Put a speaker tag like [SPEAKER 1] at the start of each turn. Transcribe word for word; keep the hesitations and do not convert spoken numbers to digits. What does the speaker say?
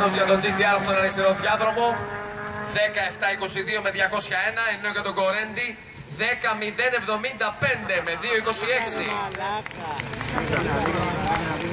[SPEAKER 1] Στέφανος για το τζι τι αρ στον αριστερό διάδρομο. δέκα επτά είκοσι δύο με διακόσια ένα, ενώ για τον Κορέντι δέκα μηδέν εβδομήντα πέντε με δύο είκοσι έξι.